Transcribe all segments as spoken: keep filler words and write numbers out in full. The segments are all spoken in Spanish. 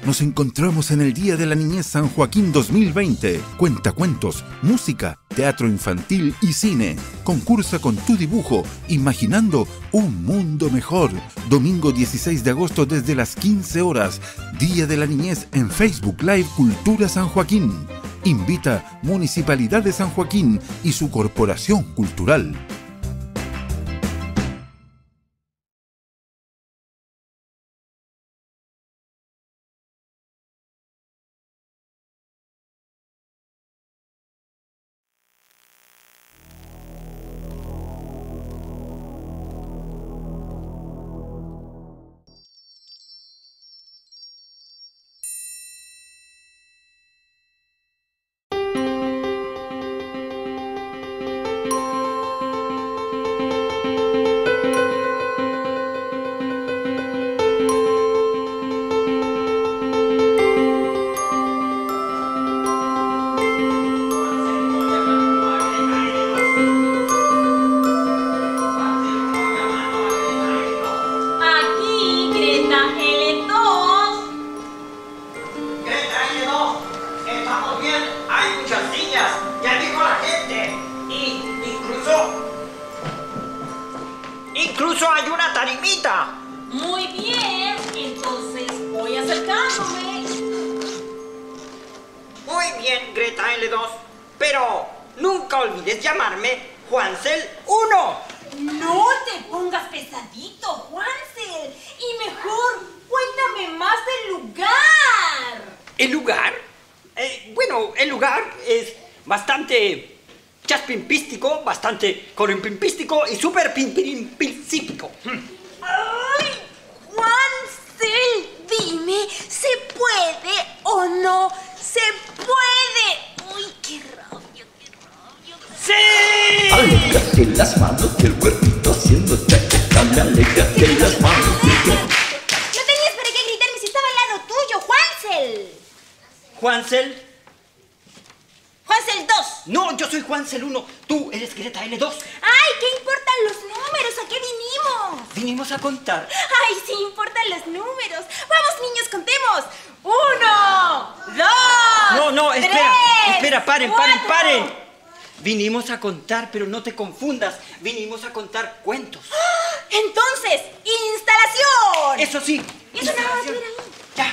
Nos encontramos en el Día de la Niñez San Joaquín dos mil veinte. Cuentacuentos, música, teatro infantil y cine. Concursa con tu dibujo, imaginando un mundo mejor. Domingo dieciséis de agosto desde las quince horas. Día de la Niñez en Facebook Live Cultura San Joaquín. Invita Municipalidad de San Joaquín y su Corporación Cultural. Incluso hay una tarimita. Muy bien, entonces voy acercándome. Muy bien, Greta L dos. Pero nunca olvides llamarme Juancel uno. No te pongas pesadito, Juancel. Y mejor, cuéntame más del lugar. ¿El lugar? Eh, bueno, el lugar es bastante chaspimpístico, bastante corimpimpístico y súper pimpirimpístico. ¡Ay! Juancel, dime, ¿se puede o no se puede? ¡Uy, qué rabia, qué rabia! ¡Sí! Aléjate las manos del cuerpito haciendo cha-cha-cha. Aléjate las manos del cuerpito. No tenías para qué gritarme si estaba al lado tuyo, Juancel. ¿Juancel? Juancel dos. No, yo soy Juancel uno. Tú eres Greta L dos. ¡Ay, qué importan los números! ¿A qué vinimos? Vinimos a contar. ¡Ay, sí importan los números! ¡Vamos, niños, contemos! ¡Uno! ¡Dos! No, no, espera, tres, espera, paren, cuatro. paren, paren. Vinimos a contar, pero no te confundas. Vinimos a contar cuentos. ¡Ah! Entonces, instalación. Eso sí. Y eso nada más instalación. ver ahí. Ya.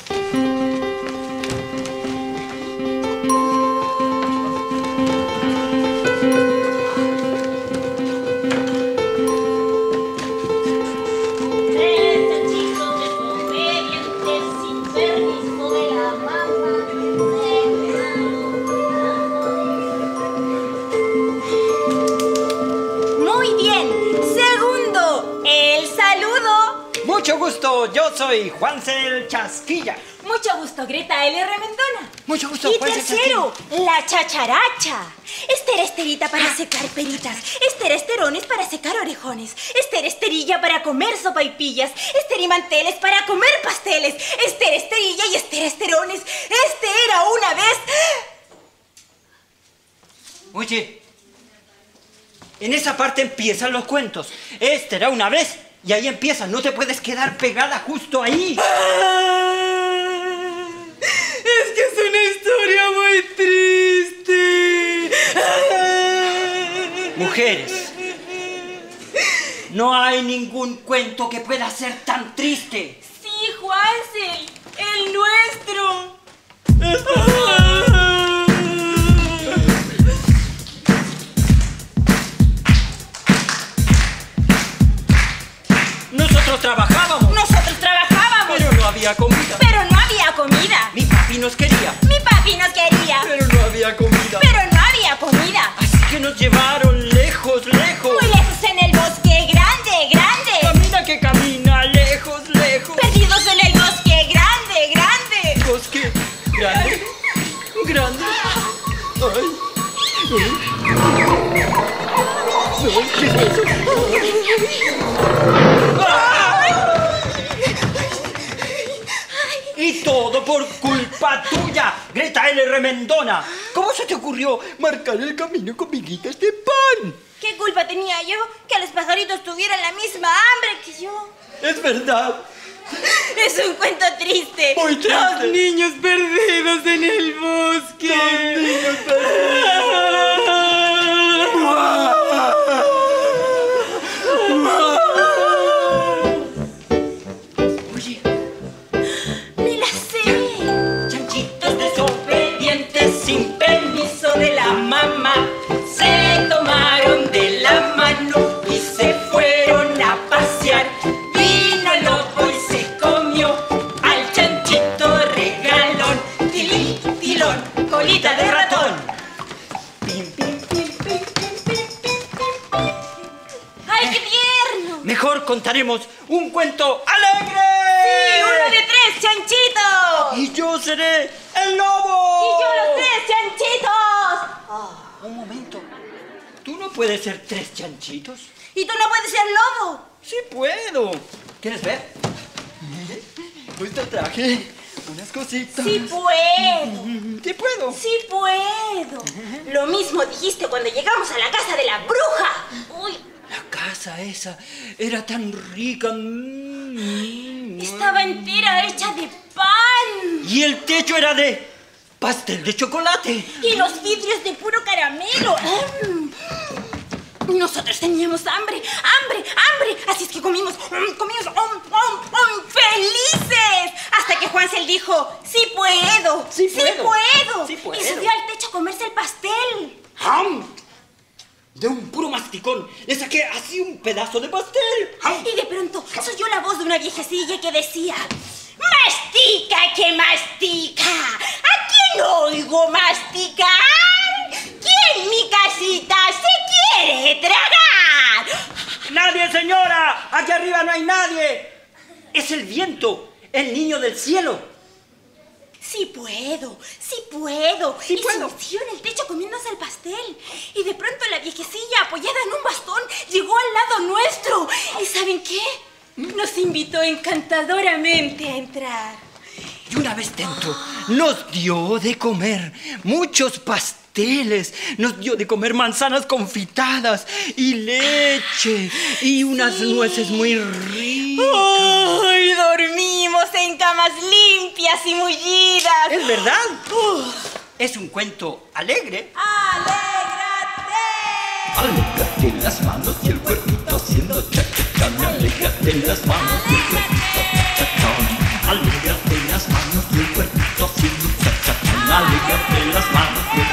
Mucho gusto, yo soy Juancel Chasquilla. Mucho gusto, Greta L. Remendona. Mucho gusto, Y Juancel tercero, la chacharacha. Estera esterita para secar peritas. Estera esterones para secar orejones. Estera esterilla para comer sopaipillas. Esterimanteles para comer pasteles. Estera esterilla y estera esterones. Este era una vez... Oye, en esa parte empiezan los cuentos. Este era una vez. Y ahí empieza, no te puedes quedar pegada justo ahí. Ah, es que es una historia muy triste. Ah. Mujeres, no hay ningún cuento que pueda ser tan triste. Sí, Juancel, el nuestro. Nosotros trabajábamos. Nosotros trabajábamos. Pero no había comida. Pero no había comida. Mi papi nos quería. Mi papi nos quería. Pero no había comida. Pero no había comida. Así que nos llevaron lejos, lejos. Muy lejos en el bosque, grande, grande. Camina que camina, lejos, lejos. Perdidos en el bosque, grande, grande. Bosque, grande, grande. Ay. Ay, ¿qué es eso? Y todo por culpa tuya, Greta L. Remendona. ¿Cómo se te ocurrió marcar el camino con miguitas de pan? ¿Qué culpa tenía yo que los pajaritos tuvieran la misma hambre que yo? Es verdad. Es un cuento triste. Muy triste. Dos niños perdidos en el bosque. Dos niños perdidos. Oye, Me la sé. chanchitos desobedientes sin permiso de la mamá se tomaron de la mano y se fueron a pasear. Vino el lobo y se comió al chanchito regalón. Tilín, tilón, colita de ratón. Pim, pim, pim, pim, pim, pim, pim, pim. ¡Ay, qué tierno! Mejor contaremos un cuento alegre. ¡Sí, uno de tres chanchitos! Y yo seré el lobo. ¡Y yo los tres chanchitos! Un momento. ¿Tú no puedes ser tres chanchitos? ¿Y tú no puedes ser lobo? Sí puedo. ¿Quieres ver? Pues te traje unas cositas. ¡Sí puedo! Sí puedo. ¡Sí puedo! Lo mismo dijiste cuando llegamos a la casa de la bruja. ¡Uy! La casa esa era tan rica. Mm. Estaba entera hecha de pan. Y el techo era de pastel de chocolate. Y los vidrios de puro caramelo. Mm. Nosotros teníamos hambre, hambre, hambre. Así es que comimos, mm, comimos um, um, um, felices. Hasta que Juancel dijo, sí puedo, Sí puedo, puedo. sí puedo. Y subió al techo a comerse el pastel. ¡Ham! De un puro masticón le saqué así un pedazo de pastel. ¡Ham! Y de pronto se oyó la voz de una viejecilla que decía, ¡mastica que mastica! ¿A quién oigo masticar? ¿Quién mi casita se quiere tragar? ¡Nadie, señora! ¡Aquí arriba no hay nadie! Es el viento, el niño del cielo. Sí puedo, sí puedo. Sí y puedo. se metió en el techo comiéndose el pastel. Y de pronto la viejecilla, apoyada en un bastón, llegó al lado nuestro. ¿Y saben qué? Nos invitó encantadoramente a entrar. Y una vez dentro, nos dio de comer muchos pasteles. Nos dio de comer manzanas confitadas y leche y unas Sí. nueces muy ricas. ¡Ay! Dormimos en camas limpias y mullidas. ¿Es verdad? Uf. Es un cuento alegre. ¡Alégrate! Alégrate las manos y el cuerpito haciendo cha-cha-chan. Alégrate las manos y el cuerpito cha-cha-chan. Alégrate las manos y el cuerpito haciendo cha-cha-chan. Alégrate las manos y el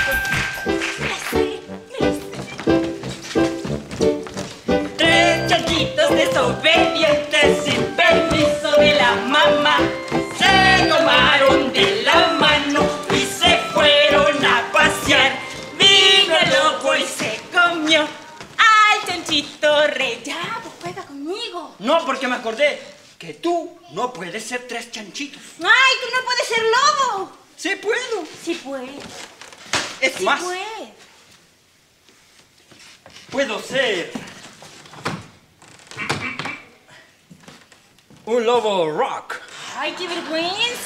Tres chanchitos desobedientes sin permiso de la mamá se tomaron de la mano y se fueron a pasear. Vino el lobo y se comió. ¡Al chanchito rellado! ¡Juega conmigo! No, porque me acordé que tú no puedes ser tres chanchitos. ¡Ay, tú no puedes ser lobo! Sí puedo. Sí puedes. Es Sí más, puedes. puedo ser un lobo rock. ¡Ay, qué vergüenza!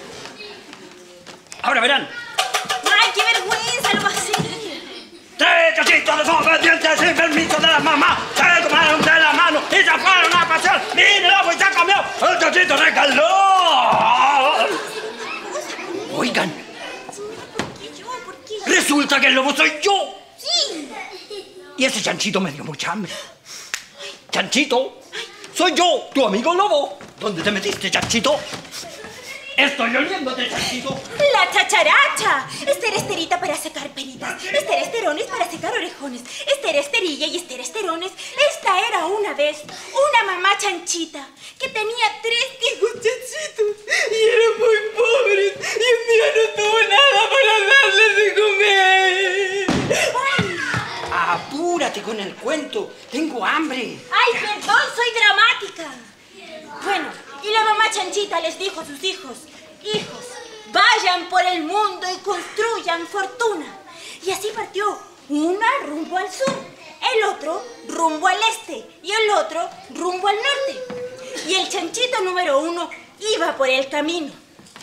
Ahora verán. ¡Ay, qué vergüenza! ¡Lo va a hacer! Tres chanchitos desobedientes sin permiso de la mamá se tomaron de la mano y se fueron a pasear. Vino el lobo y se comió el chanchito regalón. Oigan, ¿Por qué yo? ¿Por qué yo? resulta que el lobo soy yo. ¡Sí! Y ese chanchito me dio mucha hambre. Chanchito, soy yo, tu amigo lobo. ¿Dónde te metiste, chanchito? Estoy oliéndote, chanchito. ¡La chacharacha! Ester esterita para secar peritas. Ester esterones para secar orejones. Ester esterilla y ester esterones. Esta era una vez una mamá chanchita que tenía tres hijos chanchitos y eran muy pobres. Y un día no tuvo nada para darles de comer. ¡Ay! Apúrate con el cuento. Tengo hambre. ¡Ay, perdón! Soy dramática. Bueno, y la mamá chanchita les dijo a sus hijos: hijos, vayan por el mundo y construyan fortuna. Y así partió, una rumbo al sur, el otro rumbo al este y el otro rumbo al norte. Y el chanchito número uno iba por el camino.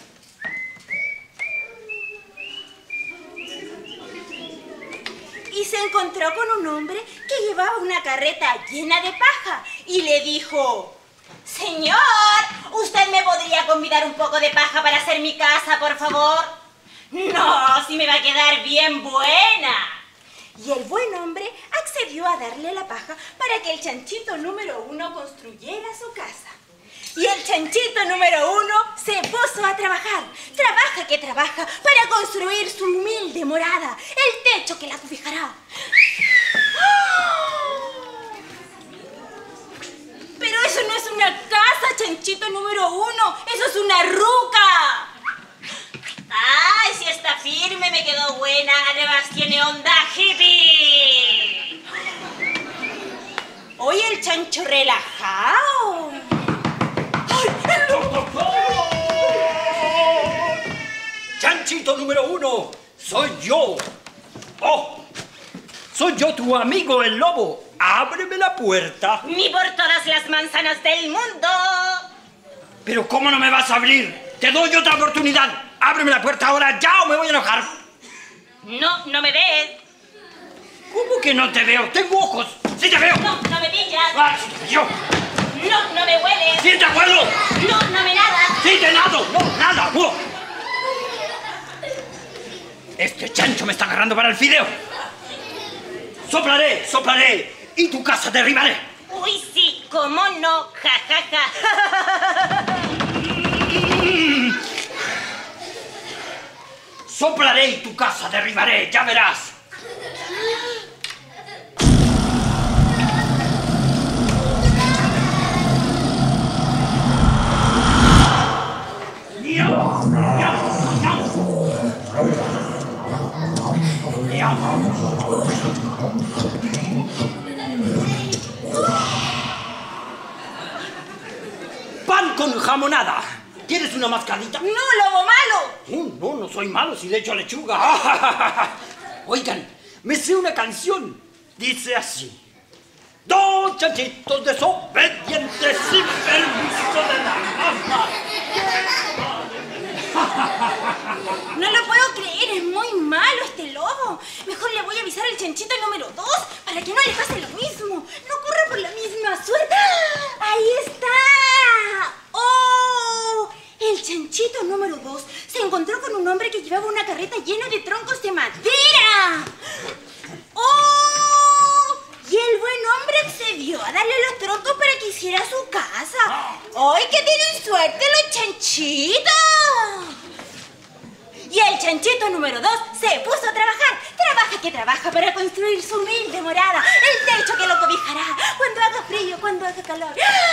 Y se encontró con un hombre que llevaba una carreta llena de paja y le dijo: Señor, ¿usted me podría convidar un poco de paja para hacer mi casa, por favor? No, si me va a quedar bien buena. Y el buen hombre accedió a darle la paja para que el chanchito número uno construyera su casa. Y el chanchito número uno se puso a trabajar. Trabaja que trabaja para construir su humilde morada, el techo que la cobijará. Pero eso no es una casa, chanchito número uno. Eso es una ruca. ¡Ay, si está firme, me quedó buena! Además tiene onda hippie. Hoy el chancho relajado. ¡Ay, el lobo! Chanchito número uno, soy yo. ¡Oh! Soy yo, tu amigo el lobo. ¡Ábreme la puerta! Ni por todas las manzanas del mundo. ¿Pero cómo no me vas a abrir? Te doy otra oportunidad. Ábreme la puerta ahora ya o me voy a enojar. No, no me ves. ¿Cómo que no te veo? Tengo ojos. ¡Sí te veo! No, no me pillas. ¡Ah, sí te veo! No, no me hueles. ¡Sí te huelo! No, no me nadas. ¡Sí te nado! ¡No, nada! ¡No! Este chancho me está agarrando para el fideo. Soplaré, soplaré y tu casa derribaré. Uy, sí, cómo no. Ja, ja, ja. Soplaré y tu casa derribaré, ya verás. Pan con jamonada. ¿Quieres una mascadita? No, lobo malo. Oh, no, no soy malo si le echo lechuga. Oigan, me sé una canción. Dice así. Dos chanchitos desobedientes sin permiso de la mamá. No lo puedo creer, es muy malo este lobo. Mejor le voy a avisar al chanchito número dos para que no le pase lo mismo. No corra por la misma suerte. ¡Ahí está! ¡Oh! El chanchito número dos se encontró con un hombre que llevaba una carreta llena de troncos de madera. ¡Oh! Y el buen hombre accedió a darle los troncos para que hiciera su casa. ¡Ay, que tienen suerte los chanchitos! Y el chanchito número dos se puso a trabajar. Trabaja que trabaja para construir su humilde morada, el techo que lo cobijará cuando haga frío, cuando haga calor.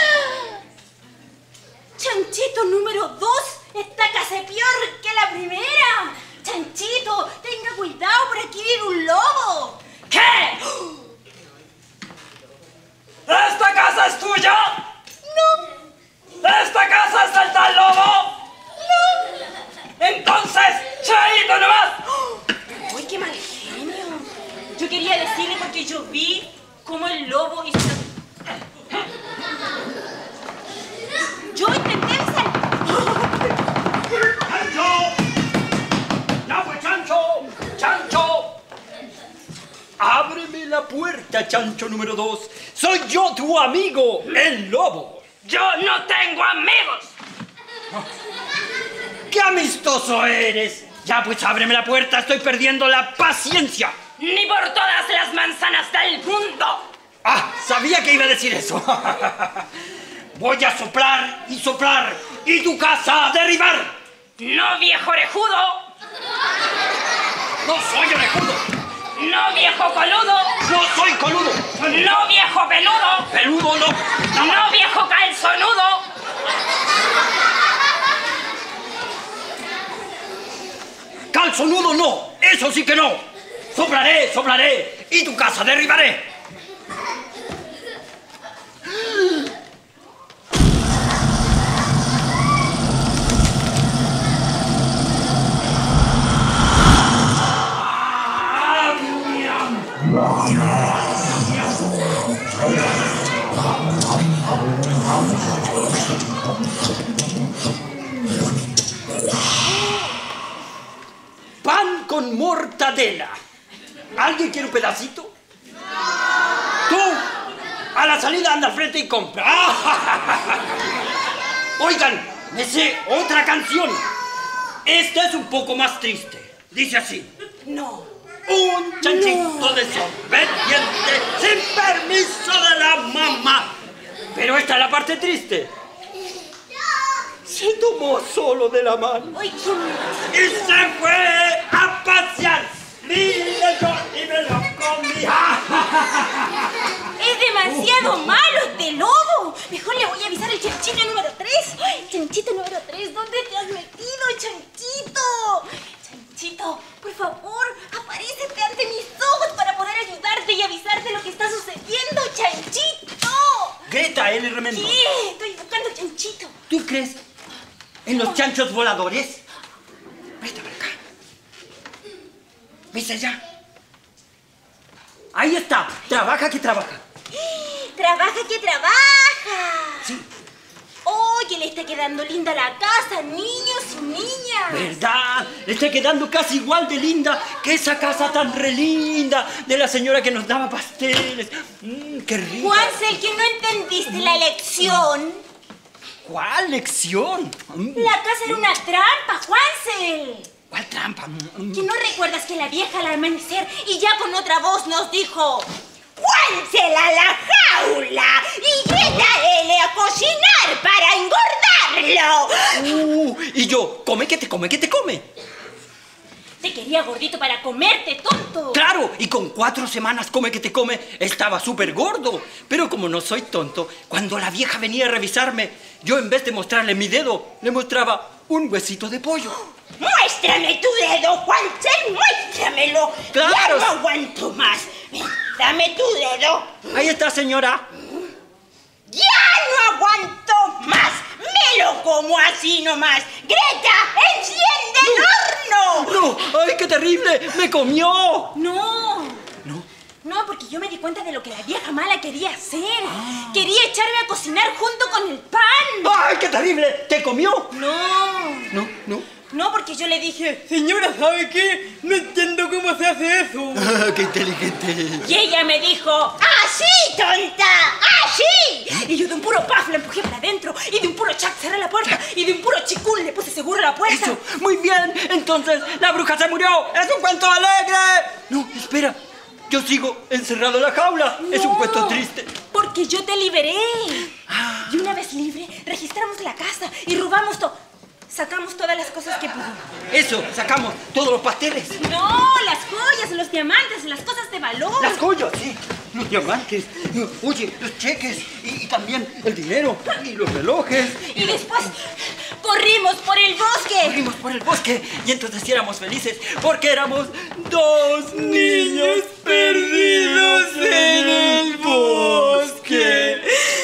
Chanchito número dos, esta casa es peor que la primera. Chanchito, tenga cuidado, por aquí vive un lobo. ¿Qué? ¿Esta casa es tuya? No. ¿Esta casa es del tal lobo? No. Entonces, chaito nomás. ¡Uy, qué mal genio! Yo quería decirle porque yo vi cómo el lobo hizo... Yo intenté avisar. ¡Chancho! ¡Ya fue Chancho! ¡Chancho! Ábreme la puerta, Chancho número dos. Soy yo, tu amigo, el lobo. Yo no tengo amigos. ¡Qué amistoso eres! Ya pues ábreme la puerta, estoy perdiendo la paciencia. Ni por todas las manzanas del mundo. Ah, sabía que iba a decir eso. Voy a soplar y soplar y tu casa a derribar. No, viejo orejudo. No soy orejudo. No, viejo coludo. No soy coludo. No, viejo peludo. Peludo no. No, viejo calzonudo. Calzonudo no, eso sí que no. Soplaré, soplaré y tu casa derribaré. Pan con mortadela. ¿Alguien quiere un pedacito? ¿Tú? A la salida anda al frente y compra. Oigan, me sé otra canción. Esta es un poco más triste. Dice así. No. Un chanchito No. desobediente sin permiso de la mamá. Pero esta es la parte triste. Se tomó solo de la mano Ay, qué... y se fue a pasear. Mire yo y me lo comí. Es demasiado malo este lobo. Mejor le voy a avisar al chanchito número tres. Ay, chanchito número tres, ¿dónde te has metido, chanchito? Chanchito, por favor, aparécete ante mis ojos para poder ayudarte y avisarte lo que está sucediendo, chanchito. Greta, él es remendo. ¿Qué? Estoy buscando chanchito. ¿Tú crees en los chanchos voladores? Presta para acá. ¿Ves allá? Ahí está. Trabaja que trabaja. ¡Trabaja que trabaja! Sí. Oye, le está quedando linda la casa, niños y niñas. ¿Verdad? Le está quedando casi igual de linda que esa casa tan re linda de la señora que nos daba pasteles. Mmm, qué rico. Juancel, que no entendiste la lección. ¿Cuál lección? Mm. La casa era una trampa, Juancel. ¿Cuál trampa? Mm. ¿Que no recuerdas que la vieja al amanecer y ya con otra voz nos dijo: ¡Juancel a la jaula! ¡Y Greta L a cocinar para engordarlo! Uh, y yo, come que te come, que te come. Te quería gordito para comerte, tonto. Claro, y con cuatro semanas come que te come, estaba súper gordo. Pero como no soy tonto, cuando la vieja venía a revisarme, yo en vez de mostrarle mi dedo, le mostraba un huesito de pollo. ¡Muéstrame tu dedo, Juancel! ¡Muéstramelo! Claro. ¡Ya no aguanto más! ¡Dame tu dedo! Ahí está, señora. ¡Ya no aguanto más! ¡Me lo como así nomás! ¡Greta, enciende el horno! ¡No! ¡Ay, qué terrible! ¡Me comió! No, ¿No? no, porque yo me di cuenta de lo que la vieja mala quería hacer. Quería echarme a cocinar junto con el pan. ¡Ay, qué terrible! ¿Te comió? No, No, no. no, porque yo le dije... Señora, ¿sabe qué? No entiendo cómo se hace eso. ¡Qué inteligente! Y ella me dijo: ¡así, tonta! ¡Así! Y yo de un puro paf la empujé para adentro. Y de un puro chac cerré la puerta. Y de un puro chicún le puse seguro la puerta. ¡Eso! ¡Muy bien! Entonces, la bruja se murió. ¡Es un cuento alegre! No, espera. Yo sigo encerrado en la jaula. Es un No, cuento triste. Porque yo te liberé. Ah. Y una vez libre, registramos la casa y robamos todo. Sacamos todas las cosas que pudimos. Eso, sacamos todos los pasteles. No, las joyas, los diamantes, las cosas de valor. Las joyas, sí. Los diamantes. Oye, los cheques. Y, y también el dinero. Y los relojes. Y después corrimos por el bosque. Corrimos por el bosque y entonces sí éramos felices porque éramos dos niños perdidos en el bosque.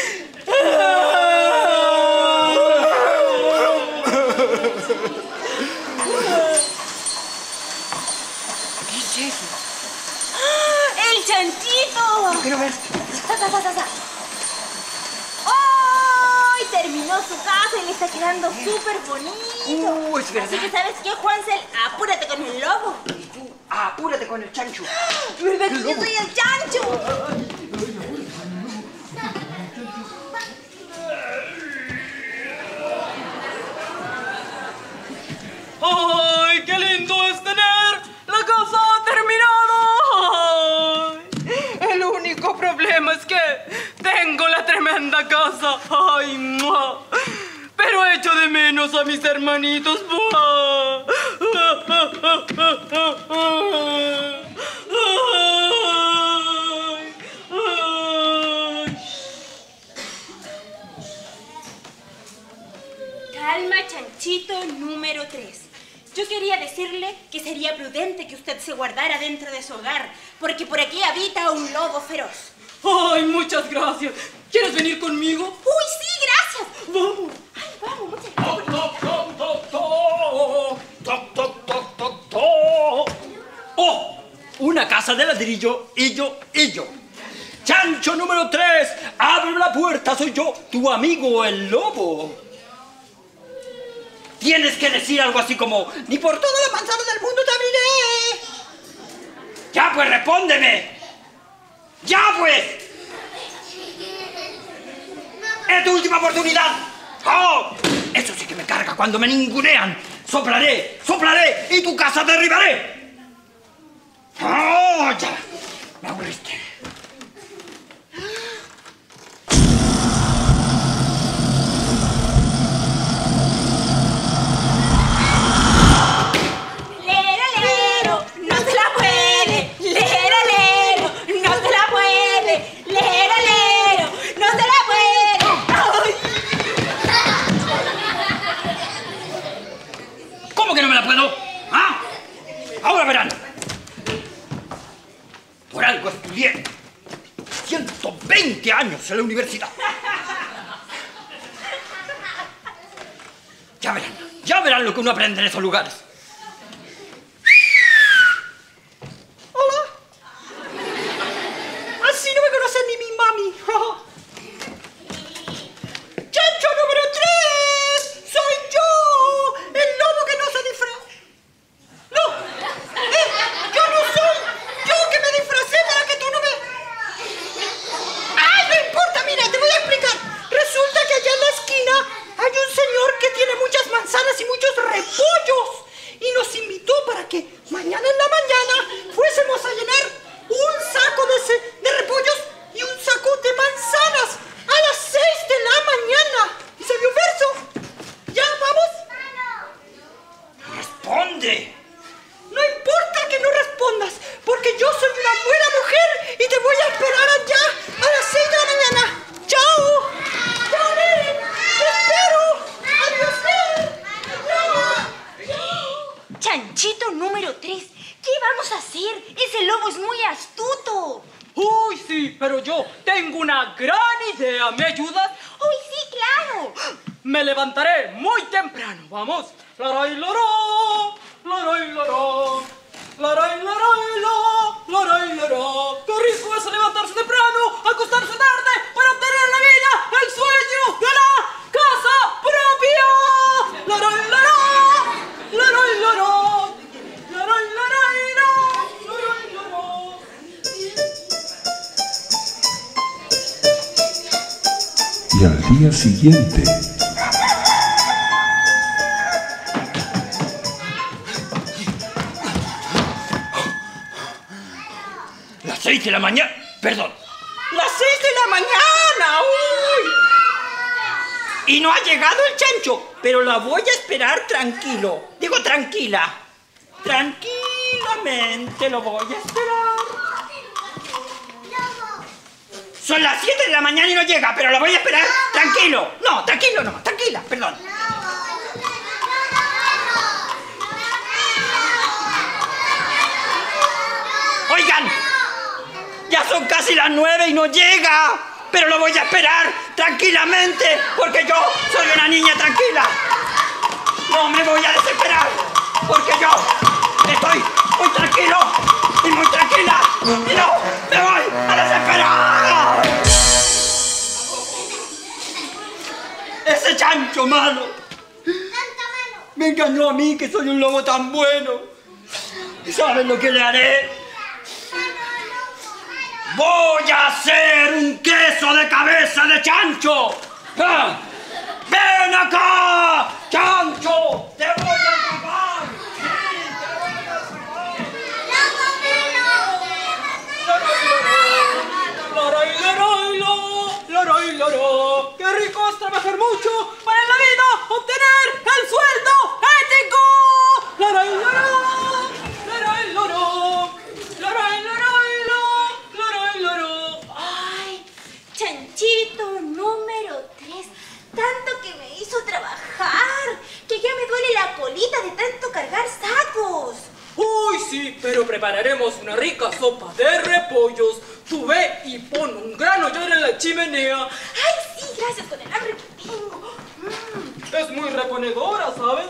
¿Qué es eso? ¡El chanchito! Quiero ver. Sa, sa, sa, sa, sa. ¡Ay! Terminó su casa y le está quedando súper bonito. Uh, es verdad. Así que, ¿sabes qué, Juancel? Apúrate con el lobo. Apúrate con el chancho. ¿Verdad que yo soy el chancho? ¡Ay, qué lindo es tener la casa terminada! Ay, el único problema es que tengo la tremenda casa. ¡Ay, mua! Pero echo de menos a mis hermanitos. ¡Mua! Ay, ay. Calma, chanchito número tres. Yo quería decirle que sería prudente que usted se guardara dentro de su hogar, porque por aquí habita un lobo feroz. ¡Ay, muchas gracias! ¿Quieres venir conmigo? ¡Uy, sí, gracias! ¡Vamos! ¡Ay, vamos, muchas Toc, gracias! toc, toc, toc, toc, toc, toc, toc, toc. ¡Oh! Una casa de ladrillo y yo, y yo. Chancho número tres, abre la puerta, soy yo, tu amigo el lobo. Tienes que decir algo así como: ni por toda la manzana del mundo te abriré. Ya pues, respóndeme. Ya pues. ¡Es tu última oportunidad! ¡Oh! Eso sí que me carga cuando me ningunean. Soplaré, soplaré y tu casa derribaré. ¡Oh, ya! Me aburriste. Lero, lero, no se la puede. Lero, lero, no se la puede. Lero, lero, no se la puede. ¡Ay! ¿Cómo que no me la puedo? ¿Ah? Ahora verán. Por algo estudié ciento veinte años en la universidad. Ya verán, ya verán lo que uno aprende en esos lugares. Hola. Así no me conoce ni mi mami. ¡Chancho número tres! ¡Soy yo! ¡El lobo que no se disfraza! ¡No! ¡Eh! ¡Yo no soy! ¡Yo que me disfracé para que tú no me... ¡Ay, no importa! Mira, te voy a explicar. Resulta que allá en la esquina hay un señor que tiene muchas manzanas y muchos repollos. Y nos invitó para que mañana en la mañana fuésemos a llenar un saco de, ce- de repollos y un saco de manzanas a las seis de la mañana. ¿Y se dio un verso? ¿Ya vamos? ¡Responde! No importa que no respondas, porque yo soy una buena mujer y te voy a esperar allá a las seis de la mañana. ¡Chao! ¡Chao, Nere! ¡Te espero! ¡Adiós, Nere! ¡Chao! Chanchito número tres, ¿qué vamos a hacer? Ese lobo es muy astuto. Uy, sí, pero yo tengo una gran idea. ¿Me ayudas? Uy, sí, claro. Me levantaré muy temprano. Vamos. Laray, laró. Laray, laró. Laray, laray, la. Laray, laró. Qué rico es levantarse temprano, acostarse tarde para obtener la vida, el sueño de la casa propia. Laray, laró. Laray, laró. Laray, laray, la. Laray, laró. Y al día siguiente... Las seis de la mañana. Perdón. Las seis de la mañana. ¡Uy! Y no ha llegado el chancho, pero la voy a esperar tranquilo. Digo tranquila. Tranquilamente lo voy a esperar. Son las siete de la mañana y no llega, pero lo voy a esperar tranquilo. No, tranquilo no, tranquila, perdón. Oigan, ya son casi las nueve y no llega, pero lo voy a esperar tranquilamente porque yo soy una niña tranquila. No me voy a desesperar porque yo estoy muy tranquilo y muy tranquila y no me voy a desesperar. Ese chancho malo me engañó a mí que soy un lobo tan bueno. ¿Y saben lo que le haré? ¡Voy a hacer un queso de cabeza de chancho! ¡Ah! ¡Ven acá, chancho! ¡Te voy a atrapar! ¡Sí, te voy a atrapar! Laray, laray, la. Laray, laró. ¡Qué rico es trabajar mucho para en la vida obtener el sueldo ético! Laray, laró. Laray, laró. Laray, laray, la. Laray, laró. Ay, chanchito número tres, tanto que me hizo trabajar, que ya me duele la colita de tanto cargar sacos. Uy, sí, pero prepararemos una rica sopa de repollos. Tú ve y pon un gran hollón en la chimenea. Ay, sí, gracias, con el hambre que tengo. Mm. Es muy reponedora, ¿sabes?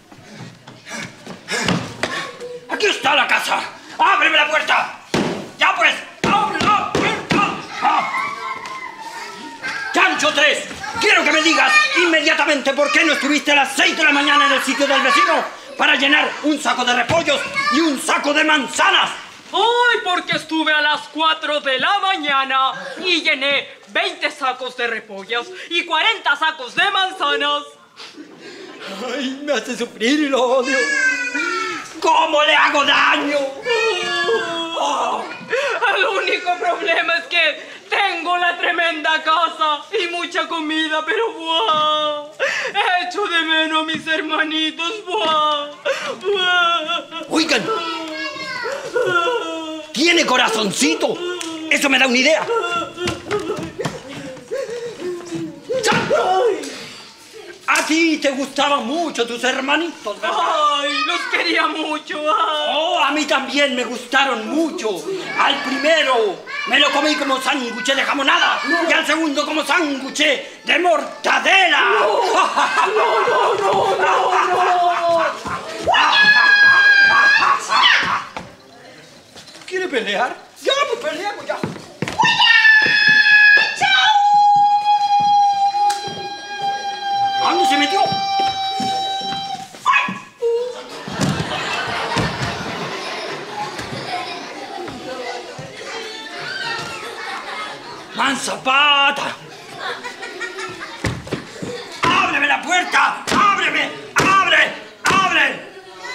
¡Aquí está la casa! ¡Ábreme la puerta! ¡Ya pues! ¡Abre la puerta! ¡Ah! Chancho tres, quiero que me digas inmediatamente por qué no estuviste a las seis de la mañana en el sitio del vecino para llenar un saco de repollos y un saco de manzanas. Ay, porque estuve a las cuatro de la mañana y llené veinte sacos de repollas y cuarenta sacos de manzanas. Ay, me hace sufrir y lo odio. ¿Cómo le hago daño? Oh. El único problema es que tengo la tremenda casa y mucha comida, pero ¡buah! Echo de menos a mis hermanitos, ¡buah! ¡Buah! Oigan, tiene corazoncito. Eso me da una idea. A ti te gustaban mucho tus hermanitos, ¿verdad? ¡Ay, los quería mucho! ¡Ay! Oh, a mí también me gustaron mucho. Al primero me lo comí como sándwich de jamonada no. Y al segundo como sándwich de mortadela. ¡No, no, no, no, no! ¿Quiere pelear? Ya, pues peleamos ya. ¿A dónde se metió? ¡Mansa pata! ¡Ábreme la puerta! ¡Ábreme! ¡Abre! ¡Abre!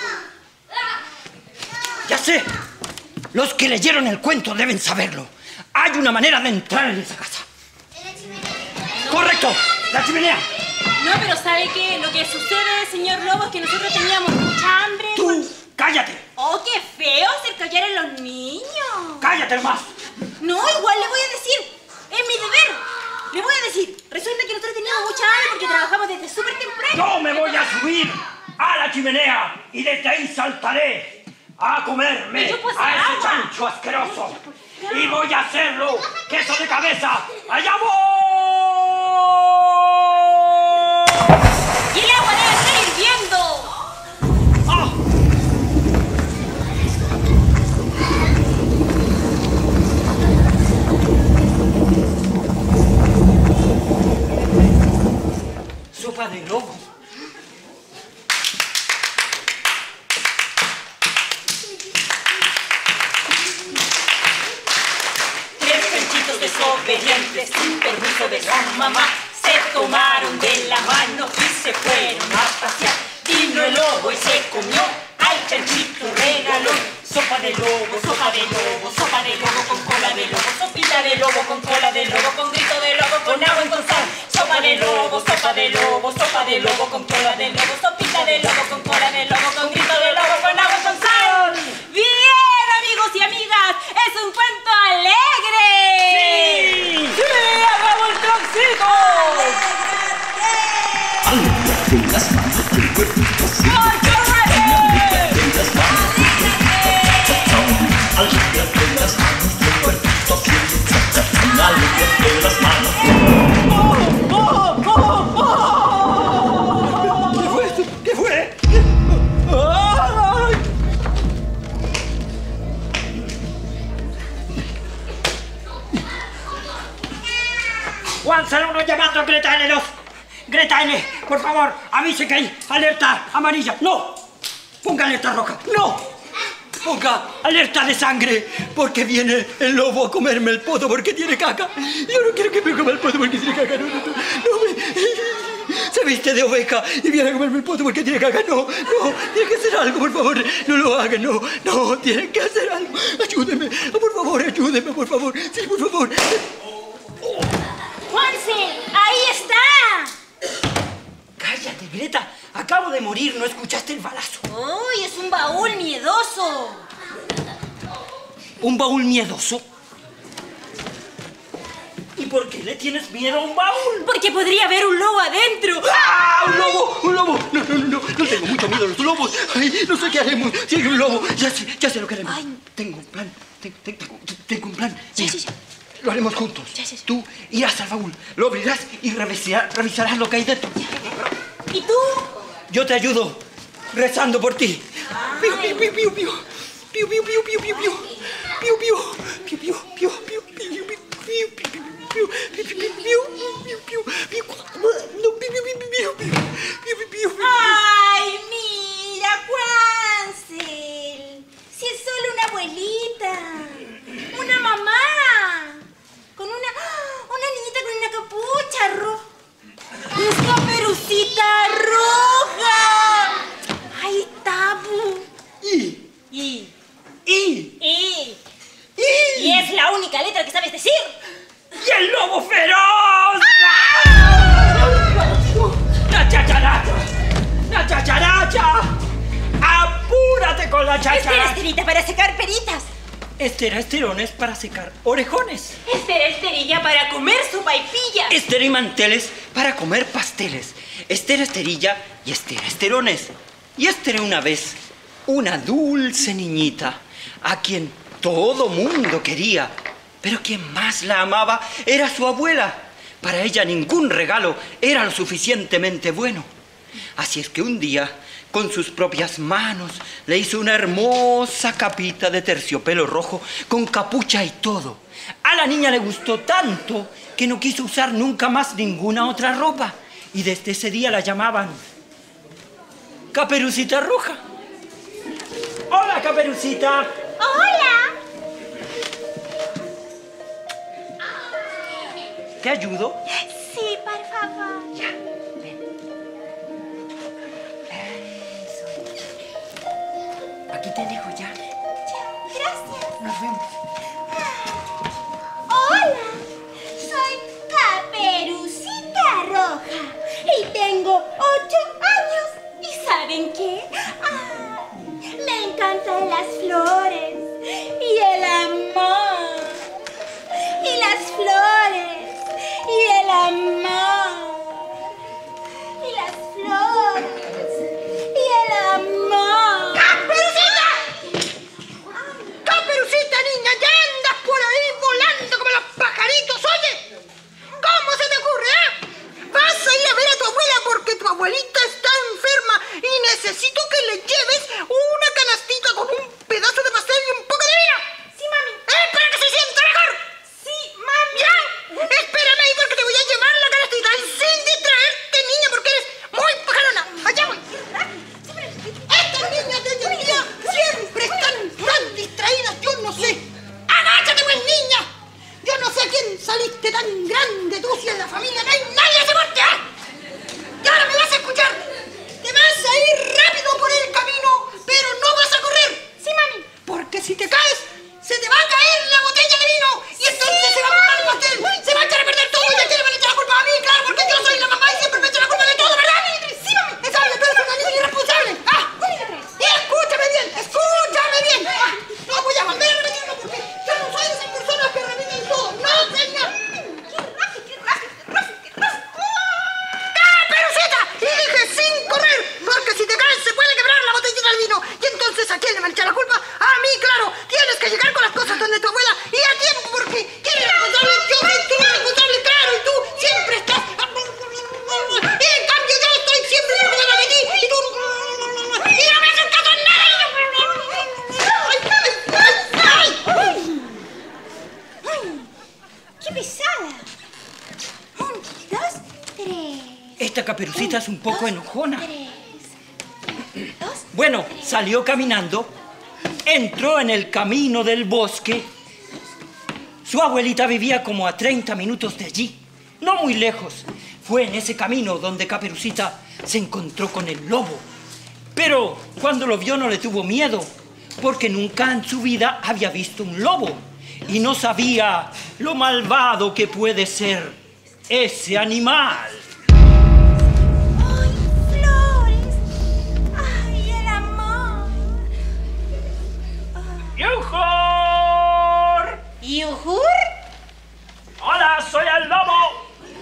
Ya sé. Los que leyeron el cuento deben saberlo. Hay una manera de entrar en esa casa. ¡Correcto! ¡La chimenea! No, pero ¿sabe qué? Lo que sucede, señor Lobo, es que nosotros teníamos mucha hambre. ¡Tú! Cuando... ¡Cállate! ¡Oh, qué feo hacer callar a los niños! ¡Cállate nomás! No, igual le voy a decir. Es mi deber. Le voy a decir. Resulta que nosotros teníamos mucha hambre porque trabajamos desde súper temprano. ¡Yo me voy a subir a la chimenea y desde ahí saltaré a comerme Pero pues, a ese agua. chancho asqueroso! ¡Y voy a hacerlo! ¡Queso de cabeza! ¡Allá voy! ¡Y el agua debe estar hirviendo! ¡Ah! Sopa de lobo. Tres chanchitos desobedientes, sin permiso de su mamá, se tomaron de la mano y se fueron a pasear. Vino el lobo y se comió al chanchito regalón. Sopa de lobo, sopa de lobo, sopa de lobo con cola de lobo, sopita de lobo con cola de lobo, con grito de lobo, con agua en sal. Sopa de lobo, sopa de lobo, sopa de lobo con cola de lobo, sopita de lobo con cola de lobo, con grito de lobo, con agua en sal. Bien, amigos y amigas, es un cuento alegre. ¡Sí! ¡Sí! ¡Hagamos el troncito! Alégrate las manos y el cuerpito sin ¡Ay, qué alégrate las manos y el cuerpito cha-cha-chón. Alégrate las manos y el cuerpito sin cha-cha-chón. Alégrate las manos. ¿Qué fue esto? ¿Qué fue? Juan Saluno llamando a Greta N dos. Greta N, por favor, avise que hay alerta amarilla. ¡No! Ponga alerta roja. ¡No! Ponga alerta de sangre, porque viene el lobo a comerme el poto porque tiene caca. Yo no quiero que me coma el poto porque tiene caca. No, no, no. no me... Se viste de oveja y viene a comerme el poto porque tiene caca. No, no, tiene que hacer algo, por favor. No lo hagan, no, no, tienen que hacer algo. Ayúdeme, por favor, ayúdeme, por favor. Sí, por favor. Juanse, ahí está. Cállate, Greta. Acabo de morir, ¿no escuchaste el balazo? Uy, es un baúl miedoso. ¿Un baúl miedoso? ¿Y por qué le tienes miedo a un baúl? Porque podría haber un lobo adentro. ¡Ah! ¡Un lobo! ¡Un lobo! No, no, no, no, no tengo mucho miedo a los lobos. Ay, no sé qué haremos. Si hay un lobo, ya sé, ya sé lo que haremos. Ay. Tengo un plan, tengo, tengo, tengo un plan. Sí, Mira, sí, sí. Lo haremos juntos. Sí, sí, sí. Tú irás al baúl, lo abrirás y revisarás, revisarás lo que hay dentro. ¿Y tú? Yo te ayudo, rezando por ti. Piu, piu, piu, piu, piu. Piu, piu, piu, piu, piu, piu. Piu, piu. Piu, piu, piu, piu, piu, piu, piu, piu, piu, piu, piu, piu, piu, piu, piu, piu. No, piu, piu, piu, piu, piu, piu, piu, piu. Ay, mira, Juancel. Si es solo una abuelita. con la Esther, cháchara. Esterita para secar peritas. Estera, esterones para secar orejones. Esther, Esterilla para comer sopaipillas. Esther y manteles para comer pasteles. Esther, esterilla y Esther, esterones. Y Esther una vez, una dulce niñita, a quien todo mundo quería, pero quien más la amaba era su abuela. Para ella ningún regalo era lo suficientemente bueno. Así es que un día, con sus propias manos, le hizo una hermosa capita de terciopelo rojo, con capucha y todo. A la niña le gustó tanto que no quiso usar nunca más ninguna otra ropa. Y desde ese día la llamaban Caperucita Roja. ¡Hola, Caperucita! ¡Hola! ¿Te ayudo? Sí, por favor. Ya, ven. Eso. Aquí te dejo ya. Gracias. Nos vemos. Hola, soy Caperucita Roja y tengo ocho años. ¿Y saben qué? Ah, me encantan las flores y el amor. Y las flores y el amor. Y las flores y el amor. ¡Caperucita! ¡Caperucita, niña! ¡Ya andas por ahí volando como los pajaritos! ¡Oye! ¿Cómo se te ocurre, eh? Vas a ir a ver a tu abuela porque tu abuelita está enferma y necesito que le lleves una canastita con un pedazo de pastel y un poco de vino. Sí, mami. ¡Eh, para que se sienta mejor! Sí, mami. ¡Ya! Espérame ahí porque te voy a llevar la canastita y sin distraerte, niña, porque eres muy pajarona. ¡Allá voy! Estas niñas de hoy en día siempre están tan distraídas, yo no sé. ¡Agáchate, pues, niña! Yo no sé a quién saliste tan grande, tú, si en la familia no hay nadie que se porte, ¿eh? Y ahora me vas a escuchar. Te vas a ir rápido por el camino, pero no vas a correr. Sí, mami. Porque si te caes, se te va a caer la botella de vino y entonces se va a mojar el pastel. Se va a echar a perder todo y ya quiere echar la culpa a mí, claro, porque yo soy la mamá y siempre me echo la culpa de todo, ¿verdad? Sí, mami. Esa es la peor niña irresponsable. ¡Ah! Y escúchame bien, escúchame bien. Ah, no voy a volver a repetirlo porque yo no soy de esas personas que repiten todo. ¡No, señor! ¡Caperucita! Y dije sin correr, porque si te caes se puede quebrar la botellita del vino. Y entonces, ¿a quién le van a echar la culpa? A mí, claro. Tienes que llegar con las cosas donde tu abuela y a tiempo, porque ¿quién es responsable? Yo soy tú responsable, claro, y tú siempre estás... Y en cambio yo estoy siempre preocupada de ti, y tú... Y no me haces caso en nada. ¡Ay, ay, ay, ay! ¡Qué pesada! Un, dos, tres. Esta Caperucita es un poco enojona. Tres. Dos. Bueno, salió caminando, entró en el camino del bosque. Su abuelita vivía como a treinta minutos de allí, no muy lejos. Fue en ese camino donde Caperucita se encontró con el lobo. Pero cuando lo vio no le tuvo miedo, porque nunca en su vida había visto un lobo y no sabía lo malvado que puede ser ese animal. ¡Ay, flores! ¡Ay, el amor! ¡Yujur! ¿Yujur? ¡Hola, soy el lobo!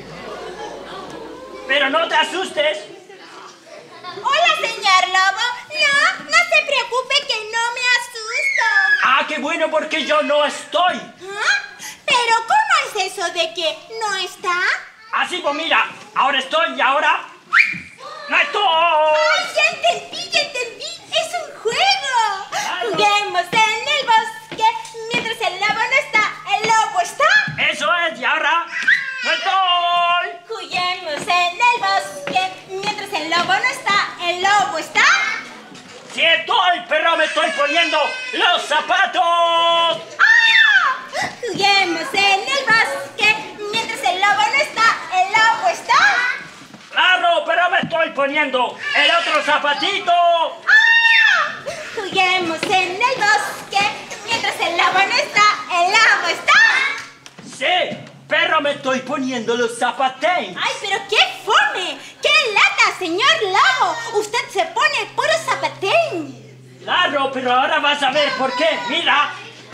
Pero no te asustes. Hola, señor lobo. No, no se preocupe que no me asusto. Ah, qué bueno, porque yo no estoy. ¿Ah? ¿Pero cómo es eso de que no está? Así pues mira, ahora estoy y ahora no estoy. ¡Ay, ya entendí, ya entendí! ¡Es un juego! Claro. Juguemos en el bosque. Mientras el lobo no está, ¿el lobo está? Eso es, y ahora no estoy. Juguemos en el bosque. Mientras el lobo no está, ¿el lobo está? Si estoy, pero me estoy poniendo los zapatos. ¡Ah! Juguemos en el bosque. Mientras el lobo no está, ¿el lobo está? Claro, pero me estoy poniendo el otro zapatito. ¡Ah! Juguemos en el bosque. Mientras el lobo no está, ¿el lobo está? Sí, pero me estoy poniendo los zapatéis. ¡Ay, pero qué fome! ¡Qué lata, señor lobo! Usted se pone puro zapatén. Claro, pero ahora vas a ver por qué. Mira.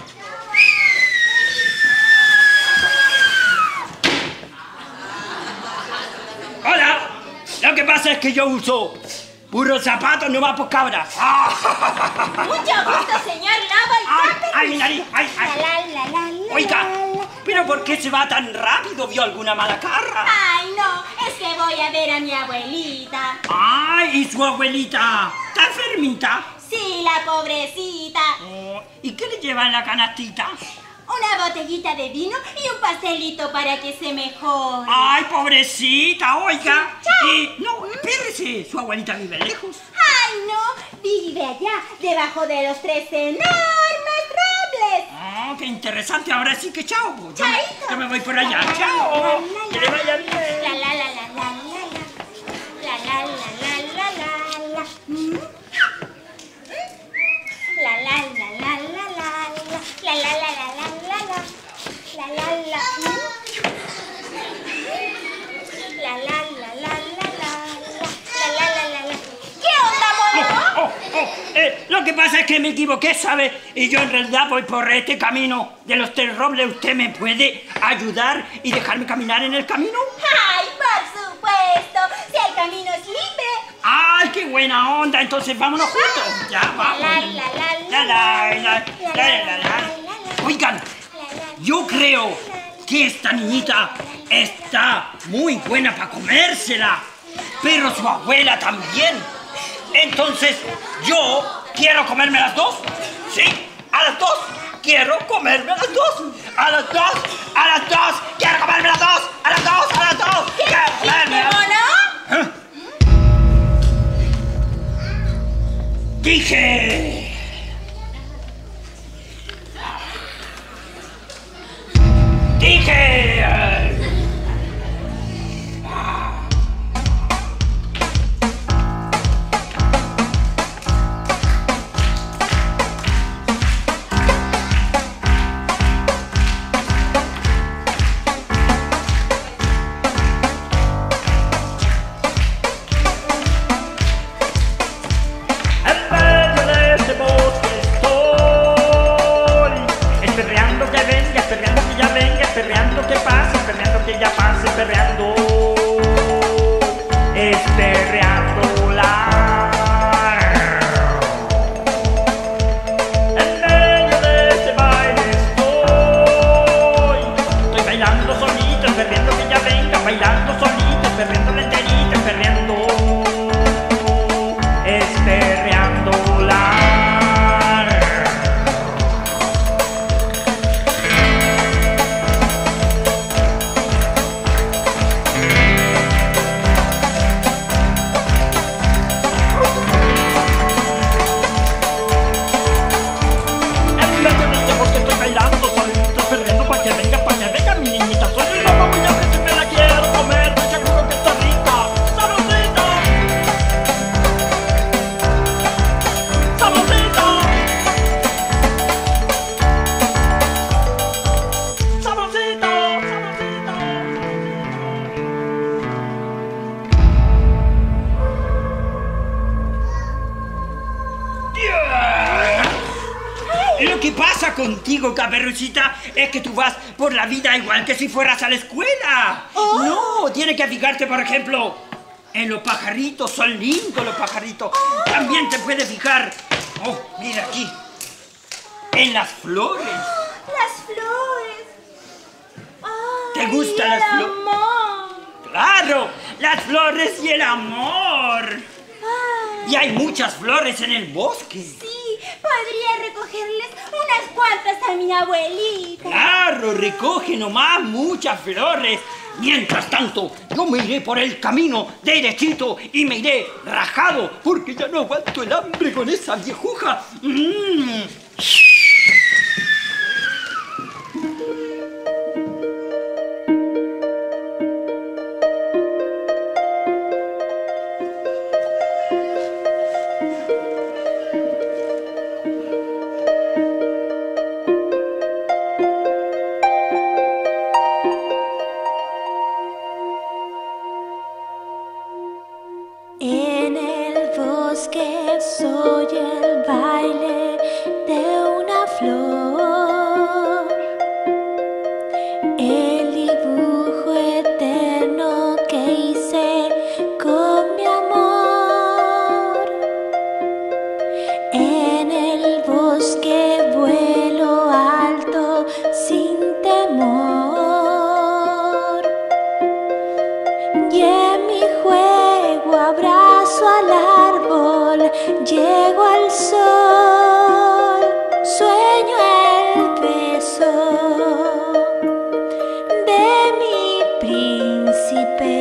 Hola. Lo que pasa es que yo uso puros zapatos, no va por cabra. Mucho gusto, señor Lobo y ¡Ay, Copperfield. ay, mi nariz! ¡Ay, ay! La, la, la, la, Oiga, la, la. ¿pero por qué se va tan rápido? ¿Vio alguna mala carra? Ay, no, es que voy a ver a mi abuelita. ¡Ay, y su abuelita! ¿Está enfermita? Sí, la pobrecita. Oh, ¿y qué le lleva en la canastita? Una botellita de vino y un pastelito para que se mejore. ¡Ay, pobrecita! Oiga. Chao. Y, no, espérese, su abuelita vive lejos. Ay, no, vive allá, debajo de los tres enormes robles. ¡Oh, qué interesante! Ahora sí que chao. Yo me, Chaito. yo me voy por allá. La, la, ¡Chao! la, la, ¡Que le vaya bien! La, la, la, la, la, la, la. La, la, la, la, la, la, la. Mm. La, la, la, la, la, la, la. La, la, la, la, la, la, la. La, la, la. Mm. La, la, la, la, la, la. La, la, la, la, la. ¿Qué onda, mono? Oh, oh, oh, eh, lo que pasa es que me equivoqué, ¿sabe? Y yo en realidad voy por este camino de los tres robles. ¿Usted me puede ayudar y dejarme caminar en el camino? ¡Ay, por supuesto! Si el camino es libre. ¡Ay, qué buena onda! Entonces vámonos juntos. Ya, vamos. La, la, la, la, La, la, la, la, la, la. Oigan, yo creo que esta niñita está muy buena para comérsela, pero su abuela también. Entonces, yo quiero comerme las dos. Sí, a las dos. Quiero comerme las dos. A las dos. A las dos. Quiero comerme las dos. A las dos. A las dos. ¿Qué Quiero comerme dijiste, las mono? ¿Eh? Dije. Dije. eh, En medio de este bosque estoy, esperando que venga, esperando que ya venga, esperando que pase, esperando que ya pase, esperando, esperándola. En medio de este baile estoy, estoy bailando solito, esperando que ya venga, bailando solito, esperando la enterita, esperando. Esperándola. En medio de este bosque estoy bailando solito, esperando para que venga, para que venga mi niñita. Soy el lobo, voy a ver si me la quiero comer, estoy seguro que está rica, sabrosita. ¡Sabrosito! ¡Sabrosito! ¡Sabrosito! Lo que pasa contigo, Caperucita, es que tú vas por la vida igual que si fueras a la escuela. No, tienes que fijarte, por ejemplo, en los pajaritos. Son lindos los pajaritos. También te puedes fijar, oh, mira aquí, en las flores. Las flores. Ay, ¿Te gustan y el las flores? amor. ¡Claro! ¡Las flores y el amor! Ay, Y hay muchas flores en el bosque. sí, podría recogerles unas cuantas a mi abuelita. ¡Claro! Recoge nomás muchas flores. Mientras tanto, yo me iré por el camino derechito y me iré rajado porque ya no aguanto el hambre con esa viejuja. Mm. En el bosque soy el baile sol, sueño el beso de mi príncipe.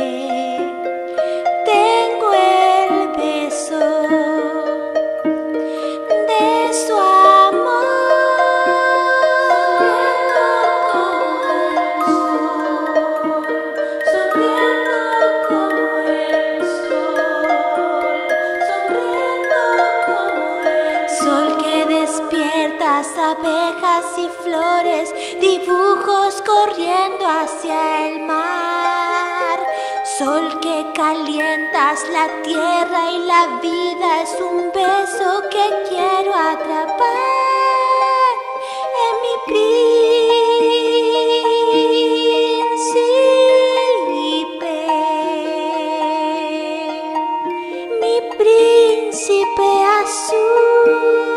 Tengo el beso de su amor. Sonriendo como el sol, sonriendo como el sol que despiertas abejas y flores, dibujos corriendo hacia el mar. Sol que calientas la tierra y la vida, es un beso que quiero atrapar en mi príncipe, mi príncipe azul,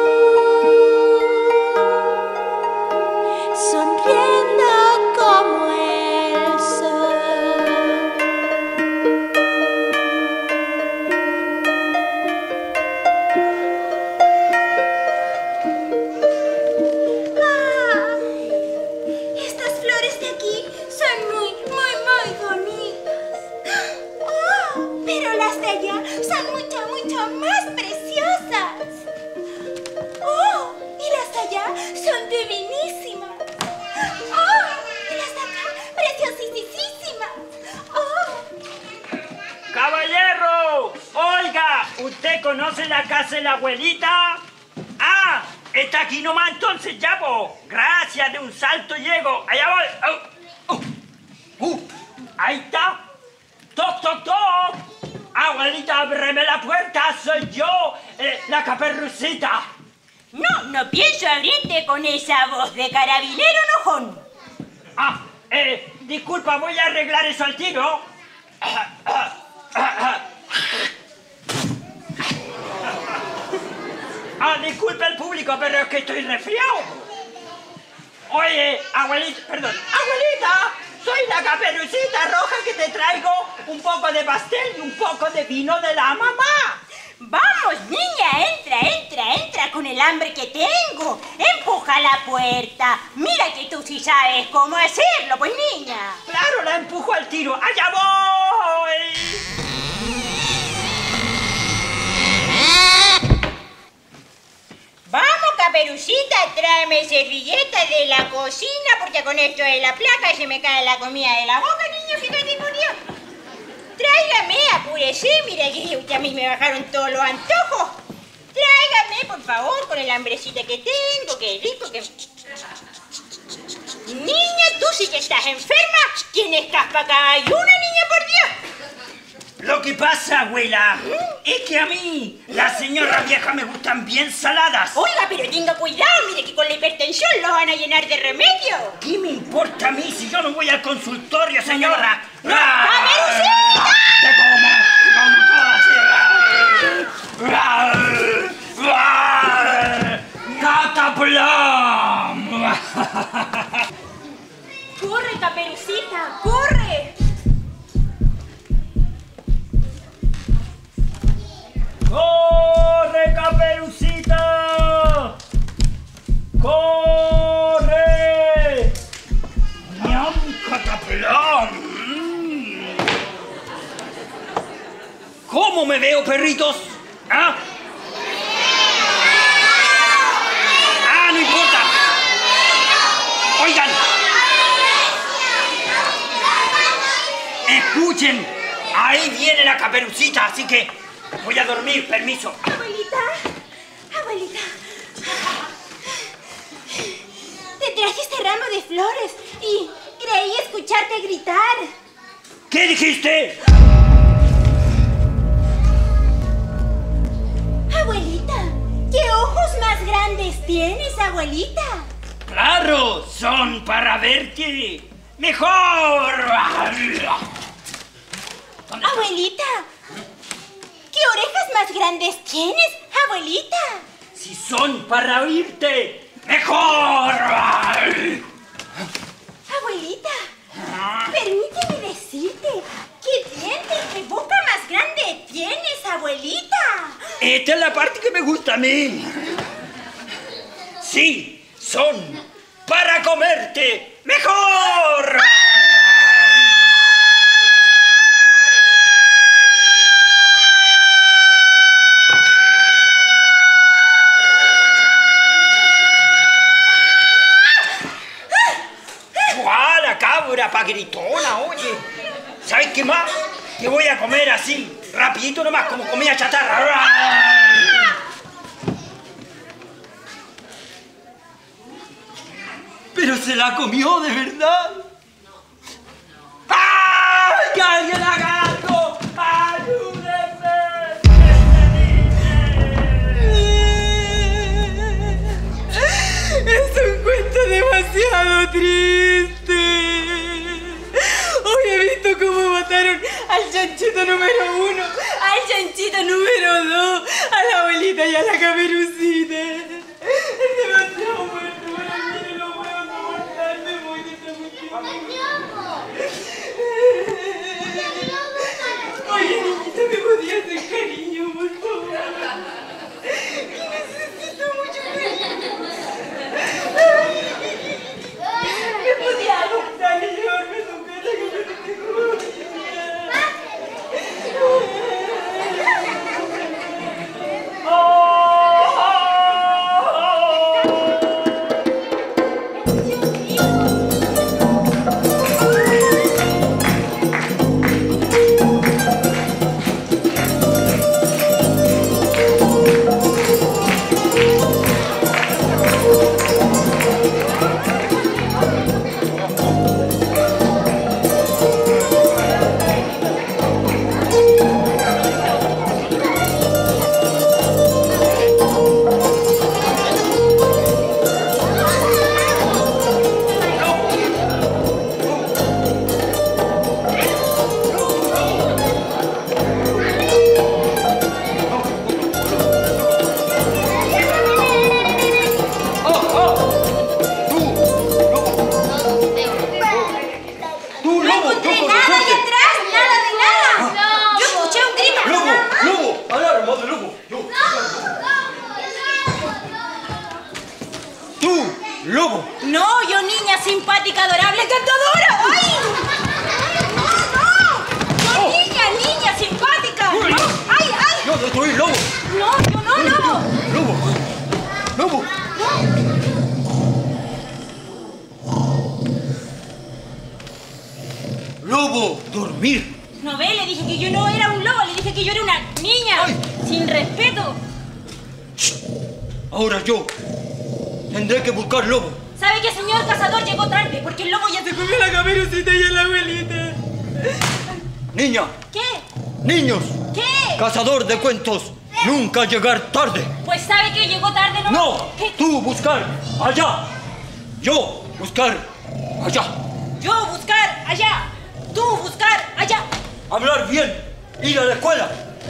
sonriendo como el sol. Estas flores de aquí son muy, muy, muy bonitas. Oh, pero las de allá son mucho, mucho más preciosas. Oh, y las de allá son divinísimas. Oh, y las de acá preciosísimas. Oh. ¡Caballero! Oiga, ¿usted conoce la casa de la abuelita? Ah, está aquí nomás, entonces ya, po. Gracias, de un salto llego. Allá voy. Oh, oh. Uh, ahí está. Toc, toc, toc. Abuelita, ábreme la puerta. Soy yo, eh, la Caperucita. No, no pienso abrirte con esa voz de carabinero enojón. Ah, eh, disculpa, voy a arreglar eso al tiro. Ah, ah, ah, ah. Ah, disculpe el público, pero es que estoy resfriado. Oye, abuelita, perdón, abuelita, soy la Caperucita Roja que te traigo un poco de pastel y un poco de vino de la mamá. Vamos, niña, entra, entra, entra con el hambre que tengo. Empuja la puerta. Mira que tú sí sabes cómo hacerlo, pues, niña. Claro, la empujo al tiro. ¡Allá voy! Vamos, Caperucita, tráeme servilleta de la cocina, porque con esto de la placa se me cae la comida de la boca, niño, fíjate por Dios. Tráigame, apúrese, mira que a mí me bajaron todos los antojos. Tráigame, por favor, con el hambrecita que tengo, qué rico que... Niña, tú sí que estás enferma. Tienes caspa cada una, niña, por Dios. Lo que pasa, abuela, es que a mí, las señoras viejas me gustan bien saladas. Oiga, pero tenga cuidado, mire que con la hipertensión lo van a llenar de remedio. ¿Qué me importa a mí si yo no voy al consultorio, señora? ¡No, Caperucita! ¡Te como! ¡Te como todas! ¡Cataplam! ¡Corre, Caperucita! ¡Corre! ¡Corre, Caperucita! ¡Corre! ¡Ñam, cataplam! ¿Cómo me veo, perritos? ¿Ah? ¡Ah, no importa! ¡Oigan! ¡Escuchen! Ahí viene la Caperucita, así que voy a dormir, permiso. Abuelita, abuelita. Te traje este ramo de flores y creí escucharte gritar. ¿Qué dijiste? Abuelita, ¿qué ojos más grandes tienes, abuelita? ¡Claro! Son para verte mejor. Abuelita, ¿qué orejas más grandes tienes, abuelita? Si son para oírte mejor. Abuelita, permíteme decirte, ¿qué dientes de boca más grande tienes, abuelita? Esta es la parte que me gusta a mí. Sí, son para comerte mejor. ¡Guau, la cabra pa' gritona, oye! ¿Sabes qué más? Que voy a comer así, rapidito nomás, como comida chatarra. Pero se la comió de verdad. ¡Ay, que alguien haga algo! ¡Ayúdenme! Es un cuento demasiado triste. Hoy he visto cómo mataron al chanchito número uno, al chanchito número dos, a la abuelita y a la Caperucita. Es demasiado muerto. Mire, no puedo soportar, me voy de esta cuestión. Oye, niñita, ¿me podías hacer cariño, por favor? Necesito mucho cariño. ¿Me podía adoptar y llevarme a tu casa que yo no tengo vida? simpática, adorable, cantadora. ¡Ay! ¡No, no! ¡No, niña, niña, simpática! ¡No! ¡Ay, ay! ¡Yo no soy lobo! ¡No, yo no, lobo! ¡Lobo! ¡Lobo! ¡Lobo! ¡Dormir! No ve, le dije que yo no era un lobo, le dije que yo era una niña. ¡Ay! Sin respeto. Ahora yo tendré que buscar lobo. ¿Sabe qué, señor cazador? Llegó tarde, porque el lobo ya se comió la Caperucita y a la abuelita. Niña. ¿Qué? Niños. ¿Qué? Cazador de cuentos. Nunca llegar tarde. Pues sabe que llegó tarde, ¿no? No. ¿Qué? Tú buscar allá. Yo buscar allá. Yo buscar allá. Tú buscar allá. Hablar bien. Ir a la escuela.